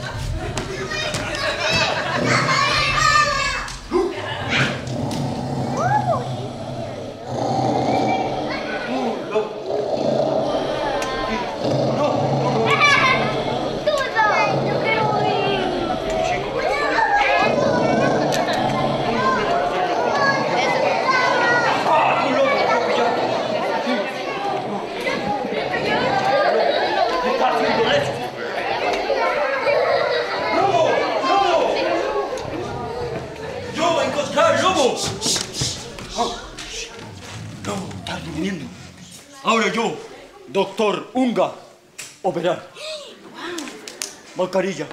Ahora yo, doctor Unga, operar. Mascarilla.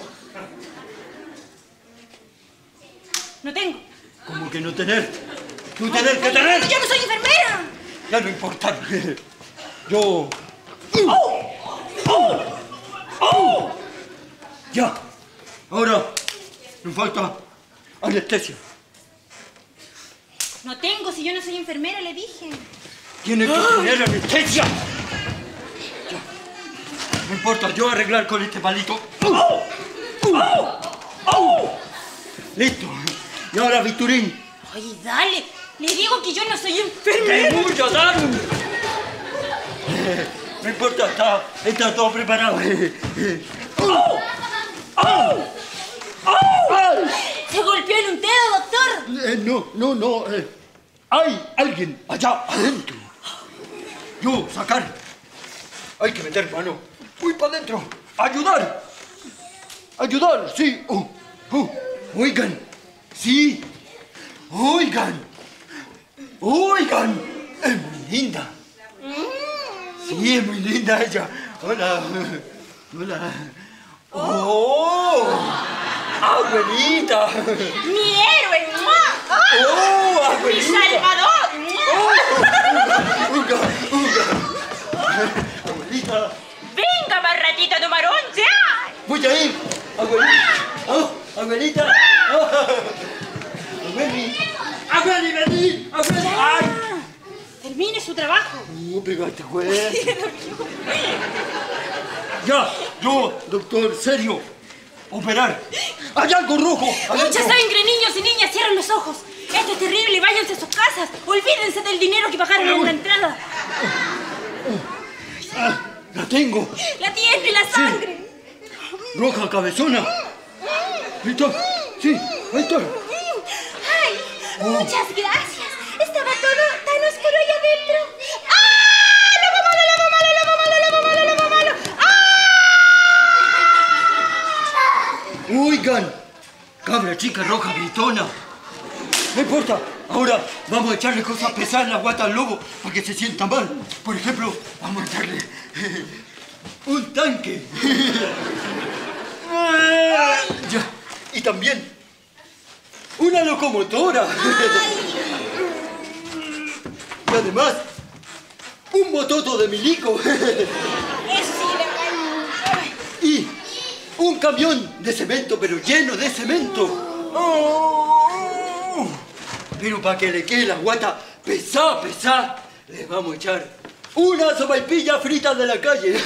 No tengo. ¿Cómo que no tener? ¡Tú tenés que tener! ¡Yo no soy enfermera! Ya no importa. Yo... ¡Oh! ¡Oh! ¡Oh! Ya. Ahora me falta anestesia. No tengo, si yo no soy enfermera, le dije. Tiene que tener anestesia. Ya. No importa, yo arreglar con este palito. ¡Oh! ¡Oh! ¡Oh! Listo. Y ahora Victurín. Ay, dale. Le digo que yo no soy enfermera. ¡Te voy a dar! No importa, está, está todo preparado. ¡Oh! ¡Oh! ¡Oh! ¡Ay! ¿Se golpeó en un dedo, doctor? Eh, no, no, no. eh, Hay alguien allá adentro. Yo, sacar. Hay que meter mano. Voy para adentro. Ayudar. Ayudar, sí. Oh, oh. Oigan. Sí. Oigan. Oigan. Es muy linda. Sí, es muy linda ella. Hola. Hola. ¡Oh! ¡Abuelita! ¡Mi héroe! ¡Mua! ¡Oh, ¡Mi abuelita! salvador! ¡Mua! ¡Uga, uga! ¡Abuelita! ¡Venga, más ratito número once! ¡Voy a ir! ¡Abuelita! ¡Oh, abuelita! Oh. ¡Abueli! ¡Abueli, vení! ¡Abueli! ¡Ay! Termine su trabajo. No, pegate, güey. Ya, yo, doctor, serio. Operar. ¡Hay algo rojo! Mucha adentro. sangre, niños y niñas, cierren los ojos. Esto es terrible, váyanse a sus casas. Olvídense del dinero que pagaron en la entrada. Ah, la tengo. La tiene, la sangre. Roja, cabezona. Ahí está. Sí, ahí está. Ay, muchas gracias. Estaba todo tan oscuro allá adentro. ¡Ah! ¡Lobo malo, lobo malo, lobo malo, lobo malo, lobo malo! ¡Ah! Oigan, cabra chica roja gritona. No importa, ahora vamos a echarle cosas pesadas en la guata al lobo para que se sienta mal. Por ejemplo, vamos a echarle eh, un tanque. Ya, y también una locomotora. Y además, un mototo de milico. Eso sí, le cae. Y un camión de cemento, pero lleno de cemento. Oh, pero para que le quede la guata pesada, pesada, le vamos a echar una sopaipilla frita de la calle.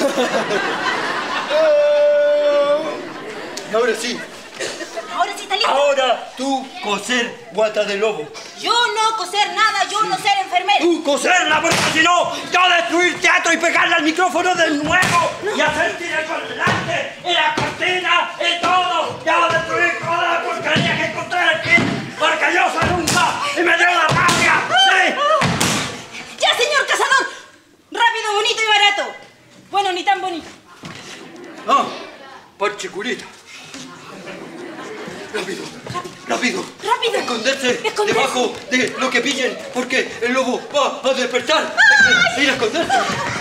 Y ahora sí, Ahora sí está listo. ahora tú coser guata de lobo. Yo no coser nada, yo no ser enfermera. Tú coserla, porque si no, yo destruir teatro y pegarle al micrófono de nuevo y hacer tirar por delante, en la cortina, en todo. Ya destruir toda la porquería que encontré aquí, porque yo soy un ma y me dio la rabia. ¡Sí! ¡Ya, señor cazador! Rápido, bonito y barato. Bueno, ni tan bonito. Ah, parche curita. Rápido, rápido. Rápido. Esconderse, Esconderse. debajo de lo que pillen, porque el lobo va a despertar. Ir a esconderse.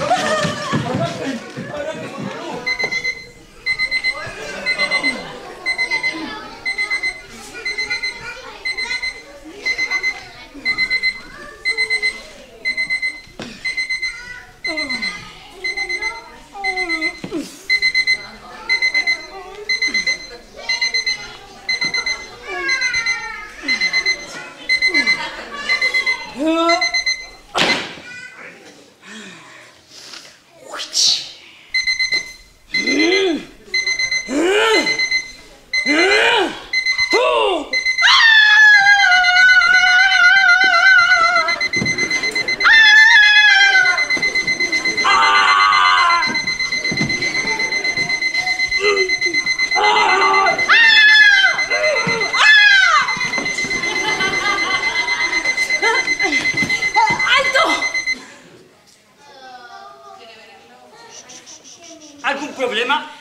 ¿Algún problema?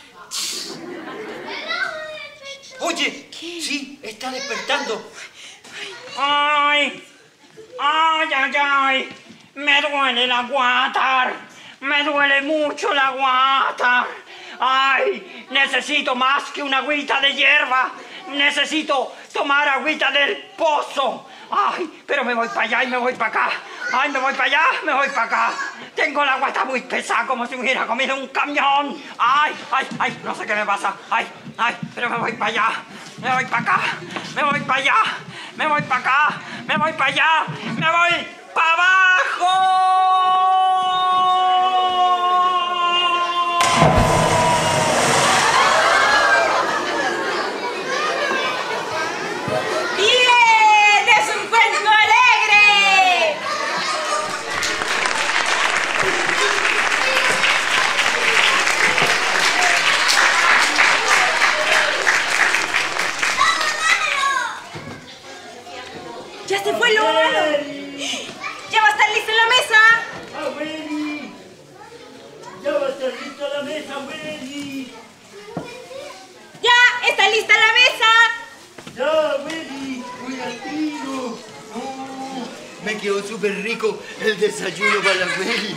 Oye, sí, está despertando. ¡Ay! ¡Ay, ay, ay! Me duele la guata. Me duele mucho la guata. ¡Ay! Necesito más que una agüita de hierba. Necesito tomar agüita del pozo. ¡Ay! Pero me voy para allá y me voy para acá. ¡Ay! Me voy para allá, me voy para acá. Tengo la guata muy pesada, como si me hubiera comido un camión. ¡Ay! ¡Ay! ¡Ay! No sé qué me pasa. ¡Ay! ¡Ay! Pero me voy para allá. Me voy para acá. Me voy para allá. Me voy para acá. Me voy para allá. Me voy para abajo. Ya se fue el óvalo. Ya va a estar lista la mesa. ¡Abueli! ¡Ya va a estar lista la mesa, abueli! Ya está lista la mesa. ¡Ya, abueli! ¡Voy al tiro! Oh, me quedó súper rico el desayuno para la abueli.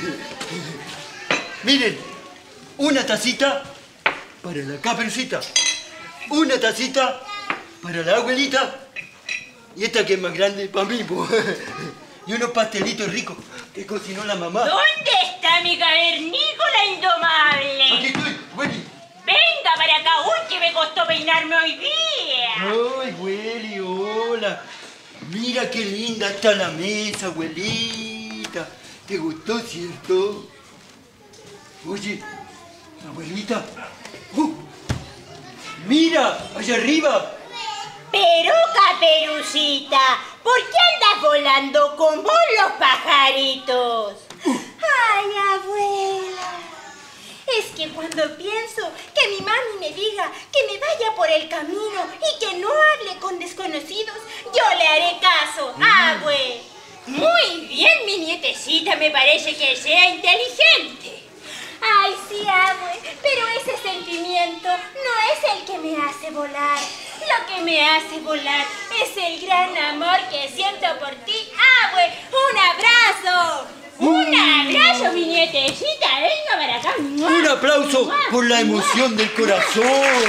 Miren, una tacita para la Caperucita, una tacita para la abuelita y esta que es más grande para mí, po. Y unos pastelitos ricos que cocinó la mamá. ¿Dónde está mi cavernícola indomable? Aquí estoy, abueli. Venga para acá, uy, que me costó peinarme hoy día. Ay, abueli, hola. Mira qué linda está la mesa, abuelita. ¿Te gustó, cierto? Oye, abuelita. Uh, mira, allá arriba. Pero, Caperucita, ¿por qué andas volando como los pajaritos? Ay, abuela. Es que cuando pienso que mi mami me diga que me vaya por el camino y que no hable con desconocidos, yo le haré caso, abue. Muy bien, mi nietecita, me parece que sea inteligente. Ay, sí, abue, pero ese sentimiento no es el que me hace volar. Lo que me hace volar es el gran amor que siento por ti, abue. ¡Un abrazo! Un abrazo, mi nietecita, venga para acá. Un aplauso por la emoción del corazón.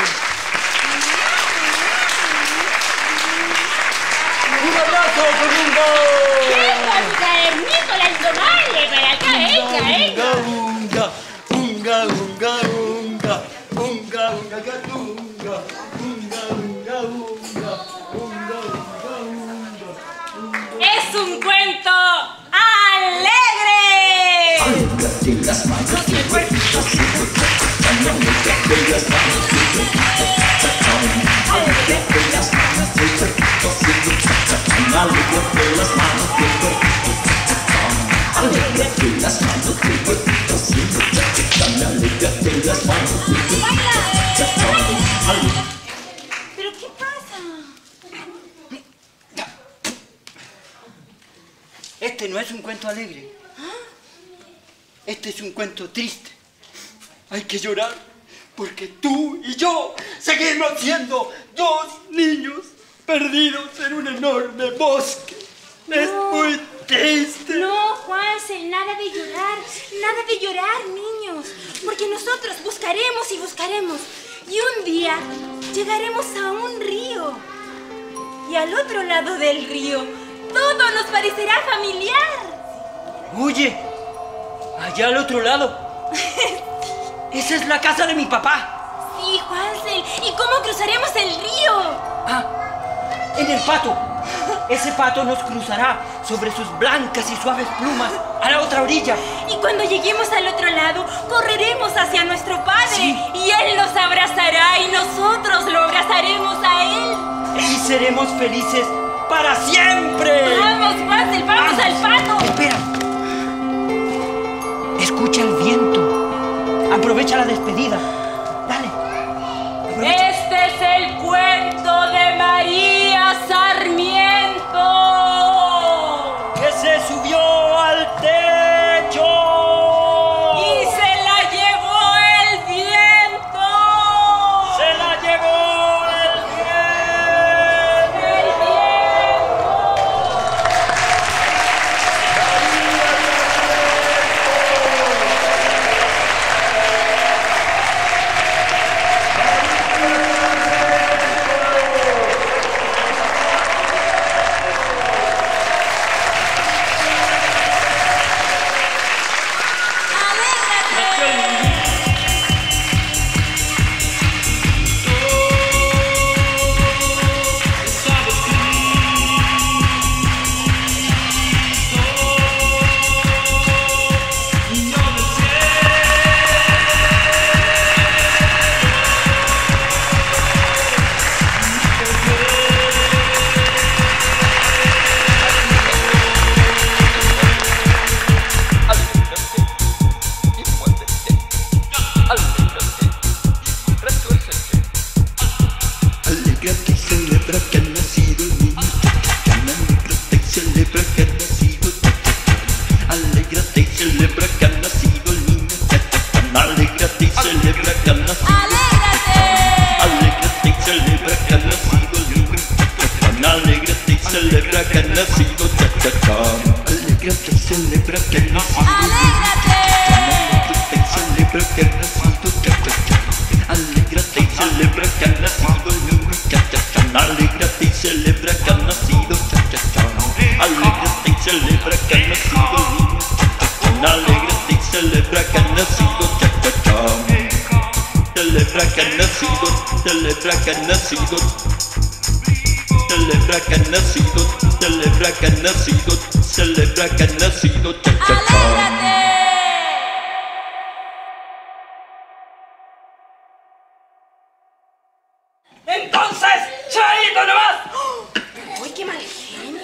Un abrazo, Corunga. Venga, mi cavernícola indomable, para acá, venga, venga. Unga, unga, unga, unga, unga, unga, gatunga, unga, unga, unga, unga, unga, unga. Es un cuento alegre. Alégrate las manos y el cuerpito siempre chachachán. Alégrate las manos y el cuerpito chachachán. Alégrate las manos y el cuerpito siempre chachachán. Alégrate las manos y el cuerpito chachachán. Alégrate las manos y el cuerpito siempre chachachán. Alégrate las manos y el cuerpito chachachán. ¿Pero qué pasa? Este no es un cuento alegre. Este es un cuento triste. Hay que llorar porque tú y yo seguimos siendo dos niños perdidos en un enorme bosque. Es muy triste. No, Juancel, nada de llorar, nada de llorar, niños, porque nosotros buscaremos y buscaremos y un día llegaremos a un río y al otro lado del río todo nos parecerá familiar. Oye, allá al otro lado. Esa es la casa de mi papá. Sí, Juancel, ¿y cómo cruzaremos el río? Ah, en el pato. Ese pato nos cruzará sobre sus blancas y suaves plumas a la otra orilla. Y cuando lleguemos al otro lado, correremos hacia nuestro padre. Sí. Y él nos abrazará y nosotros lo abrazaremos a él. Y seremos felices para siempre. Vamos, Juancel, vamos, vamos al pato. Espera. Escucha el viento. Aprovecha la despedida. Dale. Aprovecha. Este es el cuento de María Sarmiento, Que se subió al techo. y se la llevó el viento. Se la llevó el viento. El viento. celebra que ha nacido cha-cha-cha. Alégrate y celebra que ha nacido. Alégrate y celebra que ha nacido cha-cha-cha. Alégrate y celebra que ha nacido el niño cha-cha-cha. Alégrate y celebra que ha nacido cha-cha-cha. Alégrate y celebra que ha nacido el niño cha-cha-cha. Alégrate y celebra que ha nacido cha-cha-cha. Celebra que ha nacido, celebra que ha nacido. Celebra que ha nacido, celebra que ha nacido, celebra que ha nacido cha-cha-cha. Entonces, chaito nomás. ¡Uy, qué mal genio!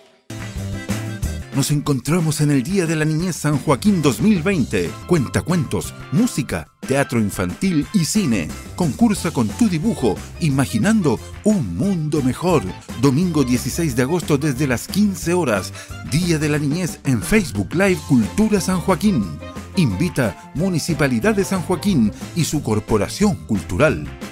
Nos encontramos en el Día de la Niñez San Joaquín dos mil veinte. Cuentacuentos, música, teatro infantil y cine. Concursa con tu dibujo, imaginando un mundo mejor. Domingo dieciséis de agosto desde las quince horas. Día de la Niñez en Facebook Live Cultura San Joaquín. Invita Municipalidad de San Joaquín y su Corporación Cultural.